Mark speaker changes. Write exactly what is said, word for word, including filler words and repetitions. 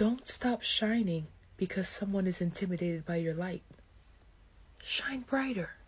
Speaker 1: Don't stop shining because someone is intimidated by your light. Shine brighter.